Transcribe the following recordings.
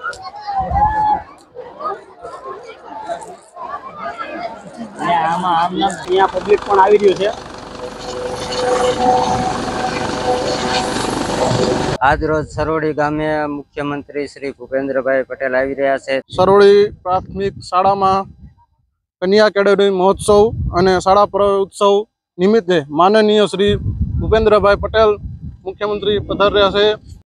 અને આમ અહીંયા પબ્લિક પણ આવી રહ્યું છે। આજ રોજ સરોડી ગામે મુખ્યમંત્રી શ્રી ભૂપેન્દ્રભાઈ પટેલ આવી રહ્યા છે। સરોડી પ્રાથમિક શાળામાં કન્યા કેળવણી મહોત્સવ અને શાળા પ્રવેશ ઉત્સવ નિમિત્તે માનનીય શ્રી ભૂપેન્દ્રભાઈ पटेल मुख्यमंत्री पधार रहा है।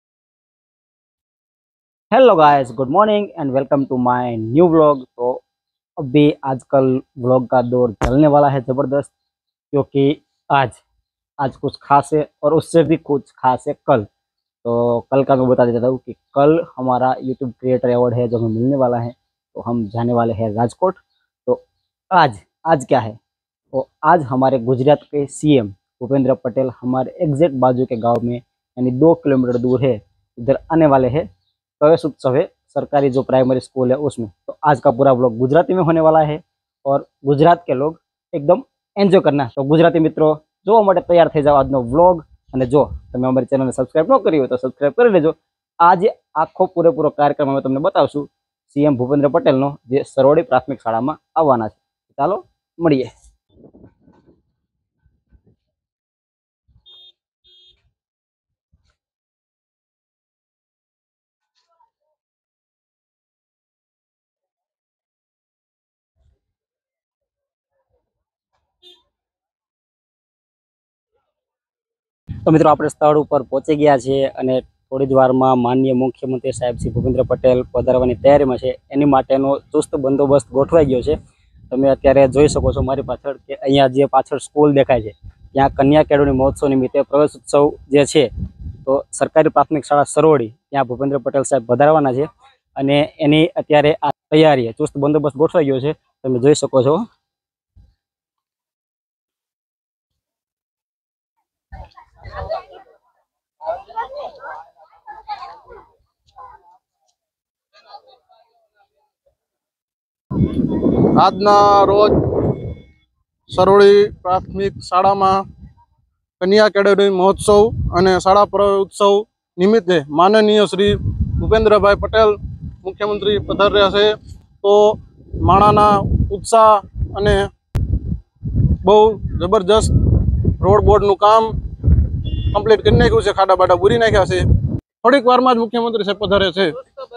Hello guys, good morning and welcome to my new vlog. तो अभी आजकल व्लॉग का दौर चलने वाला है ज़बरदस्त, क्योंकि आज कुछ खास है और उससे भी कुछ खास है कल। तो कल का मैं बता देता हूँ कि कल हमारा यूट्यूब क्रिएटर अवार्ड है जो हमें मिलने वाला है। तो हम जाने वाले हैं राजकोट। तो आज क्या है, तो आज हमारे गुजरात के सीएम भूपेंद्र पटेल हमारे एग्जैक्ट बाजू के गांव में यानी 2 किलोमीटर दूर है, इधर आने वाले हैं। प्रवेश उत्सव है सरकारी जो प्राइमरी स्कूल है उसमें। तो आज का पूरा व्लॉग गुजराती में होने वाला है और गुजरात के लोग एकदम एंजॉय करना। तो गुजराती मित्रों जो માટે તૈયાર થઈ જાવ આજનો વ્લોગ, અને જો તમે અમારી ચેનલને સબસ્ક્રાઇબ ન કરી હોય તો સબસ્ક્રાઇબ કરી લેજો। આજે આખો પૂરેપૂરો કાર્યક્રમ અમે તમને બતાવશું સીએમ ભૂપેન્દ્ર પટેલનો, જે સરોડી પ્રાથમિક શાળામાં આવવાના છે। ચાલો મળીએ। तो मित्रों આપણે સ્થળ ઉપર પહોંચી ગયા છે અને થોડી જ વારમાં માનનીય મુખ્યમંત્રી સાહેબ શ્રી ભૂપેન્દ્ર પટેલ પધારવાની તૈયારીમાં છે। એની માટેનો ચુસ્ત બંદોબસ્ત ગોઠવાઈ ગયો છે। તમે અત્યારે જોઈ શકો છો મારી પાછળ કે અહીંયા જે પાછળ સ્કૂલ દેખાય છે ત્યાં કન્યા કેળવણી મહોત્સવ નિમિત્તે પ્રવેશ ઉત્સવ જે છે, તો સરકારી પ્રાથમિક શાળા સરોડી ત્યાં ભૂપેન્દ્ર પટેલ સાહેબ પધારવાના છે અને એની અત્યારે આ તૈયારી ચુસ્ત બંદોબસ્ત ગોઠવાઈ ગયો છે, તમે જોઈ શકો છો। આજના રોજ સરોડી પ્રાથમિક શાળામાં કન્યા કેળવણી મહોત્સવ અને શાળા પ્રવેશ ઉત્સવ નિમિત્તે માનનીય શ્રી ભૂપેન્દ્રભાઈ પટેલ મુખ્યમંત્રી પધાર રહ્યા છે। તો માણાના ઉત્સાહ અને બહુ જબરજસ્ત રોડ બોર્ડનું કામ કમ્પ્લીટ કરી નાખ્યું છે, ખાડા બાડા પૂરી નાખ્યા છે। થોડીક વારમાં જ મુખ્યમંત્રી સાહેબ પધારે છે।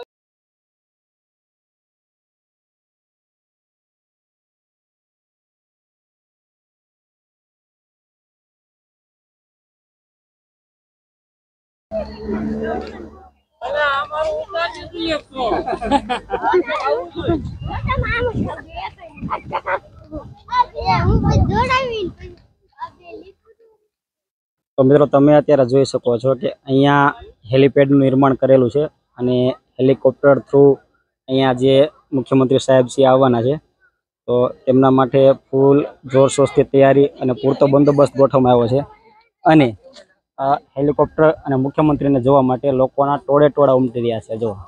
તો મિત્રો તમે અત્યારે જોઈ શકો છો કે અહીંયા હેલિપેડનું નિર્માણ કરેલું છે અને હેલિકોપ્ટર થ્રુ અહીંયા જે મુખ્યમંત્રી સાહેબ શ્રી આવવાના છે, તો તેમના માટે ફૂલ જોરશોરથી તૈયારી અને પૂરતો બંદોબસ્ત ગોઠવવામાં આવ્યો છે। અને આ હેલિકોપ્ટર અને મુખ્યમંત્રીને જોવા માટે લોકોના ટોળે ટોળા ઉમટી રહ્યા છે। જો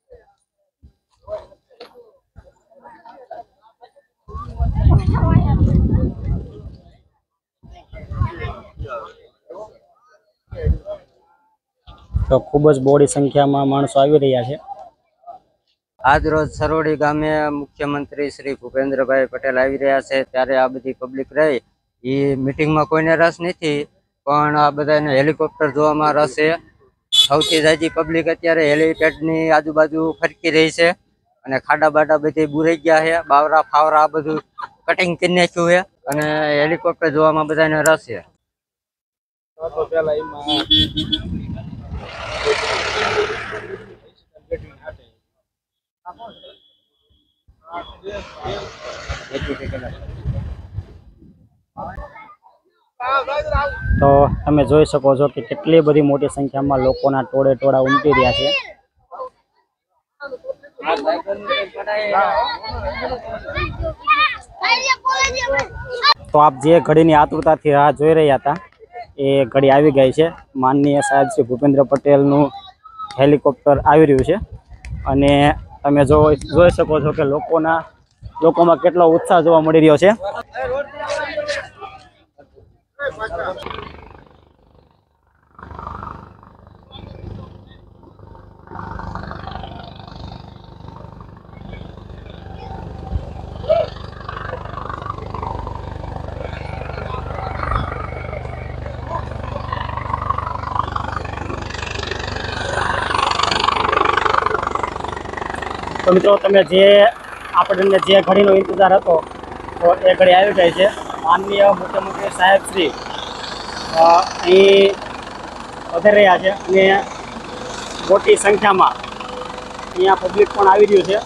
તો ખૂબ જ બોડી સંખ્યામાં માણસો આવી રહ્યા છે। આજ રોજ સરોડી ગામે મુખ્યમંત્રી શ્રી ભૂપેન્દ્રભાઈ પટેલ આવી રહ્યા છે, ત્યારે આ બધી પબ્લિક રહી એ મીટિંગમાં કોઈને રસ નથી, પણ આ બધાને હેલિકોપ્ટર જોવામાં રસ છે। સૌથી જાજી પબ્લિક અત્યારે હેલિપેડની આજુબાજુ ફરકી રહી છે અને ખાડા બાડા બધી બુરાઈ ગયા છે, બાવરા ફાવરા બધું કટિંગ કરી નાખ્યું છે અને હેલિકોપ્ટર જોવામાં બધાને રસ છે। તો તમે જોઈ શકો છો કે કેટલી બધી મોટી સંખ્યામાં લોકોના ટોળે ટોળા ઉમટી રહ્યા છે। તો આપ જે ઘડીની આતુરતાથી રાહ જોઈ રહ્યા હતા એ ઘડી આવી ગઈ છે। માનનીય સાહેબ શ્રી ભૂપેન્દ્ર પટેલનું હેલિકોપ્ટર આવી રહ્યું છે અને તમે જોઈ શકો છો કે લોકોમાં કેટલો ઉત્સાહ જોવા મળી રહ્યો છે। તો મિત્રો તમે જે આપણને જે ઘડીનો ઇંતજાર હતો તો એ ઘડી આવી ગઈ છે. માનનીય મુખ્યમંત્રી સાહેબ શ્રી અહીં વધારી રહ્યા છે અને મોટી સંખ્યામાં અહીંયા પબ્લિક પણ આવી રહ્યું છે.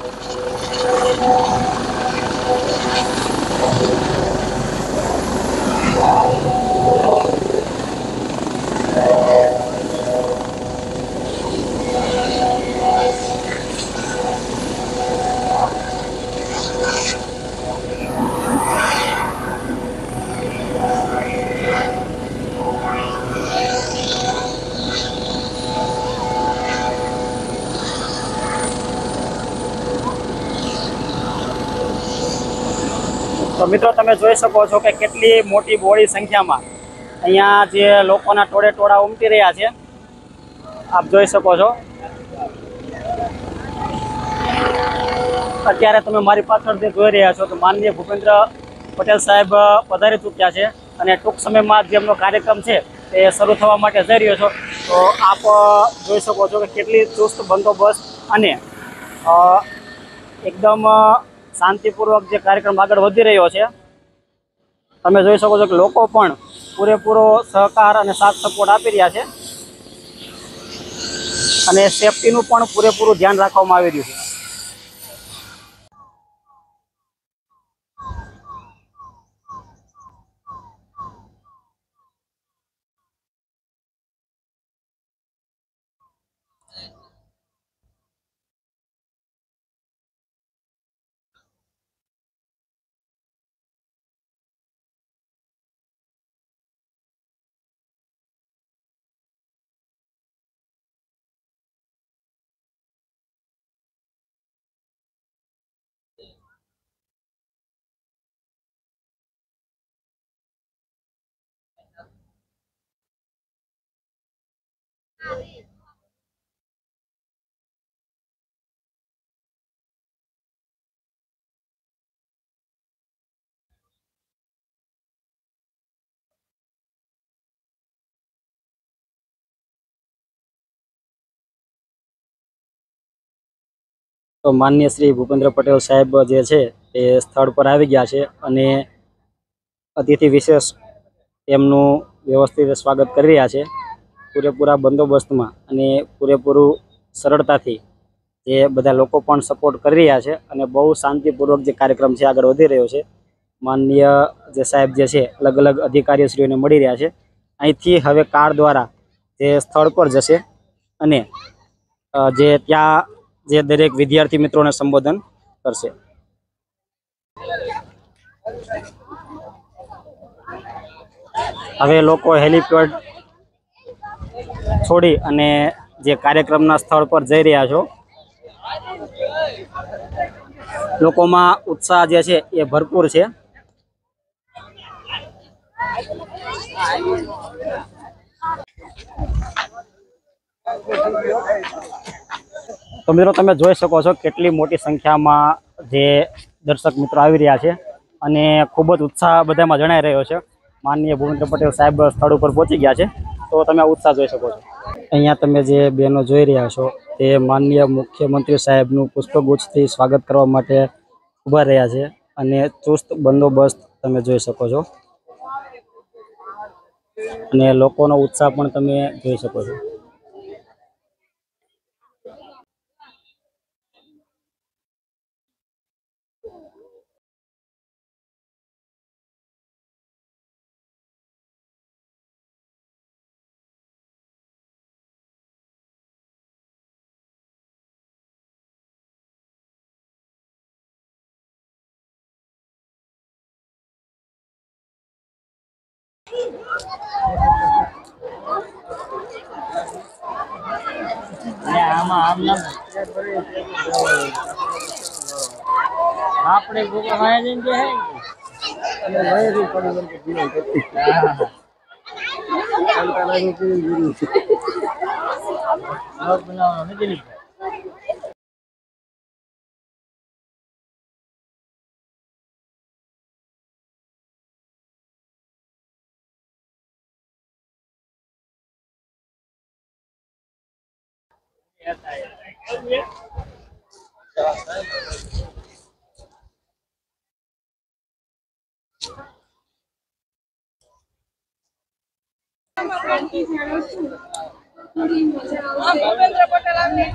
તો મિત્રો તમે જોઈ શકો છો કે કેટલી મોટી બોડી સંખ્યામાં અહીંયા જે લોકોના ટોળે ટોળા ઉમટી રહ્યા છે. આપ જોઈ શકો છો. અત્યારે તમે મારી પાછળ જે જોઈ રહ્યા છો તો માનનીય ભૂપેન્દ્ર પટેલ સાહેબ પધારી ચૂક્યા છે અને ટૂંક સમયમાં જે એમનો કાર્યક્રમ છે એ શરૂ થવા માટે જઈ રહ્યો છો. તો આપ જોઈ શકો છો કે કેટલી ચુસ્ત બંદોબસ્ત અને એકદમ શાંતિપૂર્વક જે કાર્યક્રમ આગળ વધી રહ્યો છે. તમે જોઈ શકો છો કે લોકો પણ પૂરેપૂરો સહકાર અને સાથ સપોર્ટ આપી રહ્યા છે અને સેફટીનું પણ પૂરેપૂરું ધ્યાન રાખવામાં આવી રહ્યું છે. તો માનનીય શ્રી ભૂપેન્દ્ર પટેલ સાહેબ જે છે તે સ્થળ પર આવી ગયા છે અને અતિથિ વિશેષ એમનું વ્યવસ્થિત સ્વાગત કરી રહ્યા છે પૂરેપૂરા બંદોબસ્તમાં અને પૂરેપૂરું સરળતાથી. જે બધા લોકો પણ સપોર્ટ કરી રહ્યા છે અને બહુ શાંતિપૂર્વક જે કાર્યક્રમ છે આગળ વધી રહ્યો છે. માનનીય જે સાહેબ જે છે અલગ અલગ અધિકારીઓશ્રીઓને મળી રહ્યા છે. અહીંથી હવે કાર દ્વારા જે સ્થળ પર જશે અને જે ત્યાં જે દરેક વિદ્યાર્થી મિત્રોને સંબોધન કરશે. હવે લોકો હેલિપેડ છોડી અને જે કાર્યક્રમના સ્થળ પર જઈ રહ્યા છો. લોકોમાં ઉત્સાહ જે છે એ ભરપૂર છે. તો મિત્રો તમે જોઈ શકો છો કેટલી મોટી સંખ્યામાં જે દર્શક મિત્રો આવી રહ્યા છે અને ખૂબ જ ઉત્સાહ બધામાં જણાઈ રહ્યો છે. માનનીય ભૂપેન્દ્ર પટેલ સાહેબ સ્થળ ઉપર પહોંચી ગયા છે તો તમે આ ઉત્સાહ જોઈ શકો છો. અહીંયા તમે જે બહેનો જોઈ રહ્યા છો તે માનનીય મુખ્યમંત્રી સાહેબનું પુષ્પગુચ્છથી સ્વાગત કરવા માટે ઊભા રહ્યા છે અને ચુસ્ત બંદોબસ્ત તમે જોઈ શકો છો અને લોકોનો ઉત્સાહ પણ તમે જોઈ શકો છો. આપણે ભૂપેન્દ્ર પટેલ આપને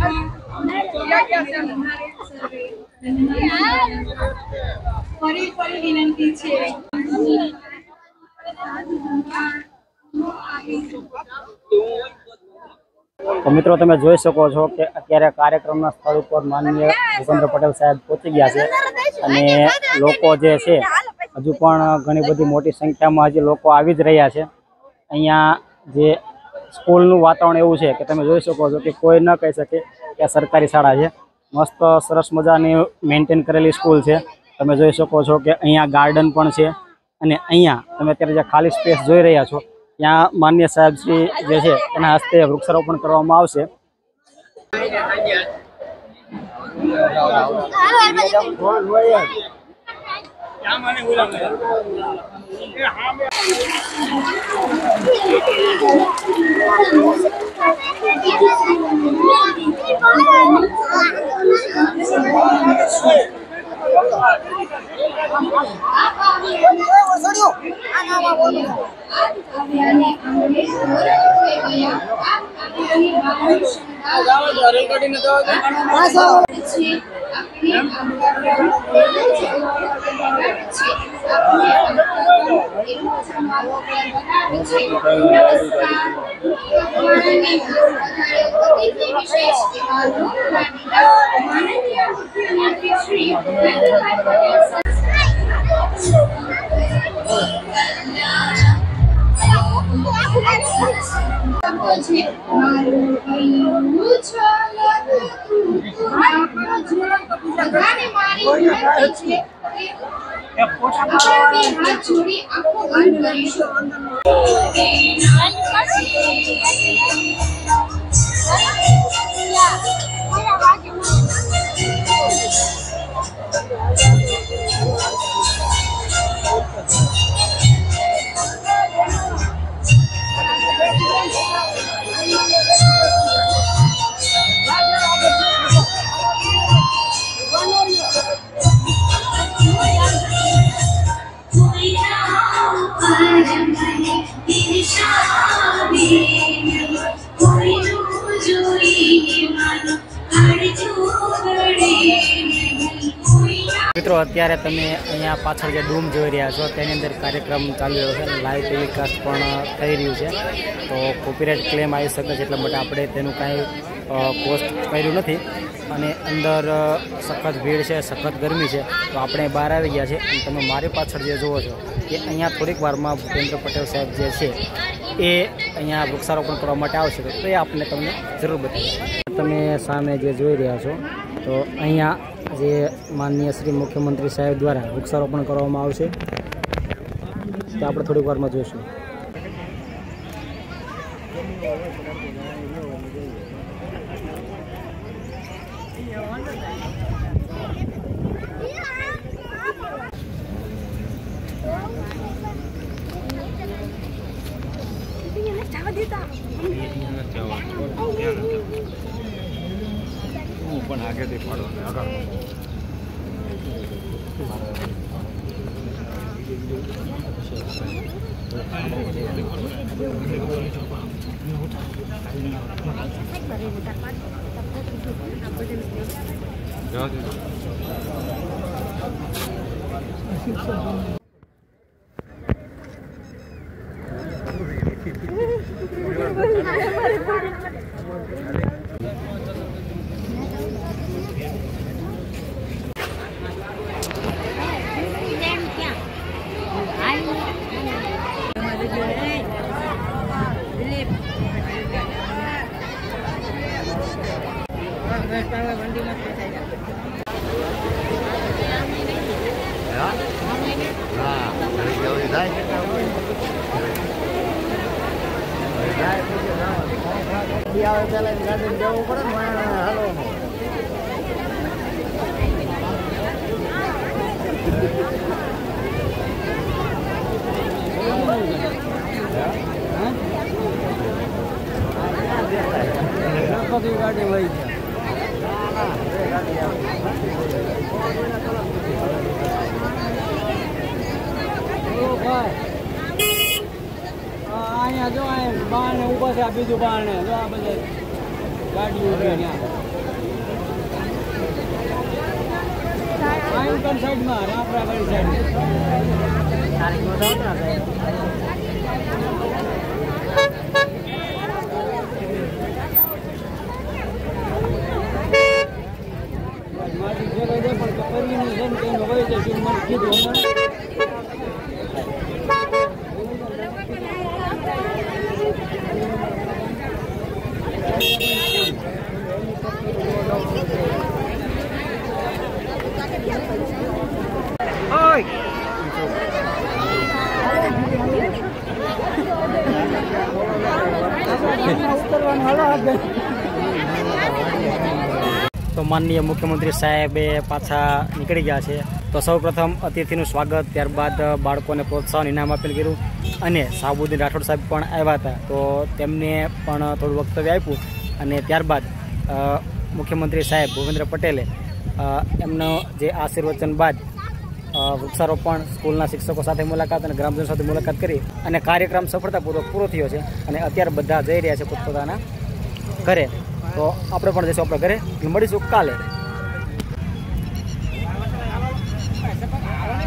ફરી વિનંતી છે. તો મિત્રો તમે જોઈ શકો છો કે અત્યારે કાર્યક્રમના સ્થળ ઉપર માનનીય ભૂપેન્દ્ર પટેલ સાહેબ પહોંચી ગયા છે અને લોકો જે છે હજુ પણ ઘણી બધી મોટી સંખ્યામાં હજી લોકો આવી જ રહ્યા છે. અહીંયા જે સ્કૂલનું વાતાવરણ એવું છે કે તમે જોઈ શકો છો કે કોઈ ન કહી શકે કે આ સરકારી શાળા છે. મસ્ત સરસ મજાની મેન્ટેન કરેલી સ્કૂલ છે. તમે જોઈ શકો છો કે અહીંયા ગાર્ડન પણ છે અને અહીંયા તમે અત્યારે જે ખાલી સ્પેસ જોઈ રહ્યા છો ત્યાં માન્ય સાહેબ શ્રી જે છે એના હસ્તે વૃક્ષારોપણ કરવામાં આવશે. મિત્રો અત્યારે તમે અહીંયા પાછળ જે ડૂમ જોઈ રહ્યા છો તેની અંદર કાર્યક્રમ ચાલી રહ્યો છે અને લાઈવ ટેલિકાસ્ટ પણ થઈ રહ્યું છે. તો કોપીરાઇટ ક્લેમ આવી શકે છે એટલા માટે આપણે તેનું કાંઈ પોસ્ટ કર્યું નથી. અને અંદર સખત ભીડ છે, સખત ગરમી છે, તો આપણે બહાર આવી ગયા છે. અને તમે મારી પાછળ જે જુઓ છો કે અહીંયા થોડીક વારમાં ભૂપેન્દ્ર પટેલ સાહેબ જે છે એ અહીંયા વૃક્ષારોપણ કરવા માટે આવશે તો એ આપણે તમને જરૂર બતાવીએ. તમે સામે જે જોઈ રહ્યા છો તો અહીંયા જે માનનીય શ્રી મુખ્યમંત્રી સાહેબ દ્વારા વૃક્ષારોપણ કરવામાં આવશે તે આપણે થોડીક વારમાં જોઈશું. પણ આગે દેખાડો ને આગળ ગાડી વહી ગયા. બીજું બારણે જો આ બધે ગાડી ઉભી ત્યાં સાઈડમાં આપણા વાળી સાઈડ તો માનનીય મુખ્યમંત્રી સાહેબે પાછા નીકળી ગયા છે. તો સૌપ્રથમ અતિથિનું સ્વાગત, ત્યારબાદ બાળકોને પ્રોત્સાહન ઇનામ આપેલ કર્યું અને શાહબુદ્દીન રાઠોડ સાહેબ પણ આવ્યા હતા. તો તેમને પણ થોડું વક્તવ્ય આપ્યું અને ત્યારબાદ મુખ્યમંત્રી સાહેબ ભૂપેન્દ્ર પટેલે એમનો જે આશીર્વચન બાદ વૃક્ષારોપણ, સ્કૂલના શિક્ષકો સાથે મુલાકાત અને ગ્રામજનો સાથે મુલાકાત કરી અને કાર્યક્રમ સફળતાપૂર્વક પૂરો થયો છે અને અત્યારે બધા જઈ રહ્યા છે પોતપોતાના ઘરે. તો આપણે પણ જઈશું આપણા ઘરે, મળીશું કાલે.